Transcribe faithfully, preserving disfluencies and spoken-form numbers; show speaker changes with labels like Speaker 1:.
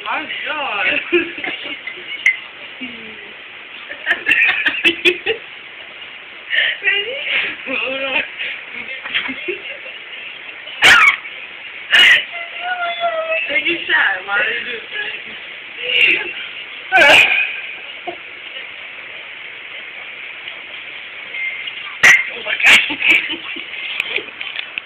Speaker 1: my god.
Speaker 2: Ready?
Speaker 1: Hold on.
Speaker 2: Take a shot, Mario.